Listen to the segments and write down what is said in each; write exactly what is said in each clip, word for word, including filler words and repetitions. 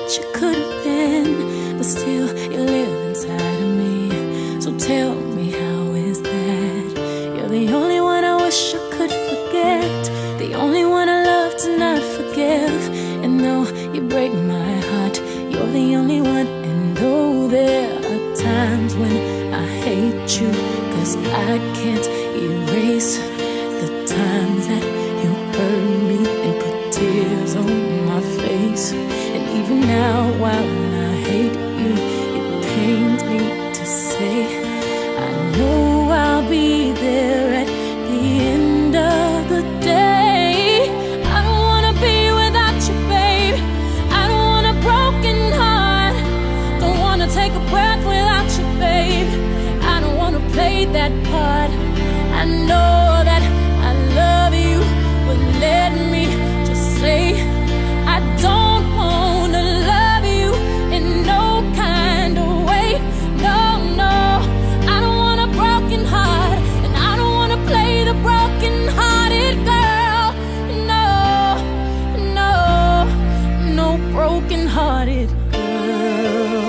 what you could have been, but still you live inside of me. So tell me, how is that? You're the only one I wish I could forget, the only one I love to not forgive. And though you break my heart, you're the only one. And though there are times when I hate you, 'cause I can't erase the times that you hurt me and put tears on my face. And even now, while I hate you, it pains me to say I know I'll be there at the end of the day. I don't wanna be without you, babe. I don't want a broken heart. Don't wanna take a breath without you, babe. I don't wanna play that part. I know that I love you, but let me just say I don't wanna love you in no kind of way. No, no, I don't want a broken heart, and I don't wanna play the broken-hearted girl. No, no, no broken-hearted girl.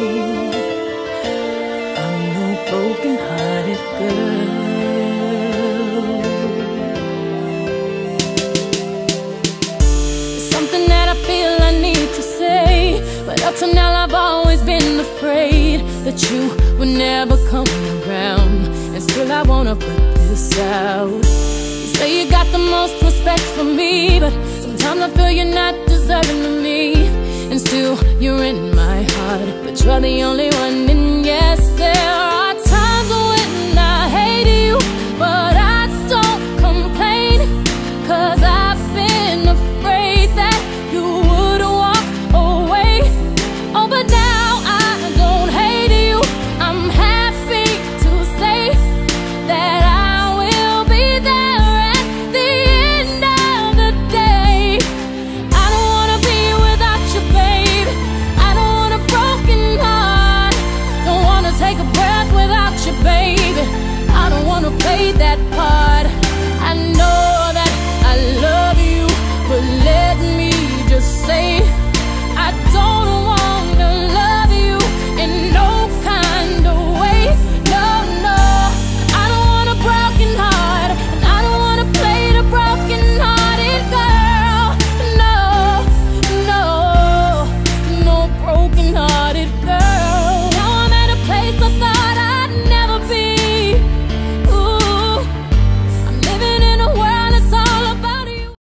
I'm no broken-hearted girl. But up till now I've always been afraid that you would never come around, and still I wanna put this out. You say you got the most respect for me, but sometimes I feel you're not deserving of me. And still you're in my heart, but you're the only